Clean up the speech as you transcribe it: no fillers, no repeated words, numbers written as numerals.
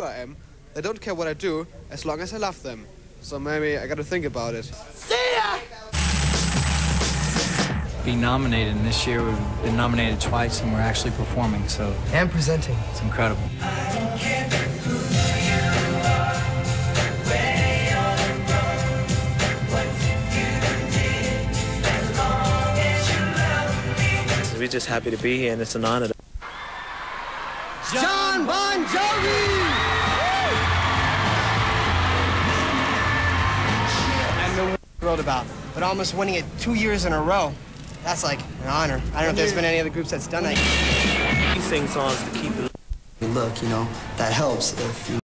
I am. They don't care what I do as long as I love them. So maybe I gotta think about it. See ya! Being nominated, and this year we've been nominated twice and we're actually performing, so... And presenting. It's incredible. We're just happy to be here, and it's an honor. John Bon Jovi! I know what you wrote about, but almost winning it 2 years in a row, that's like an honor. I don't know if there's been any other groups that's done that. We sing songs to keep the look, you know, that helps if you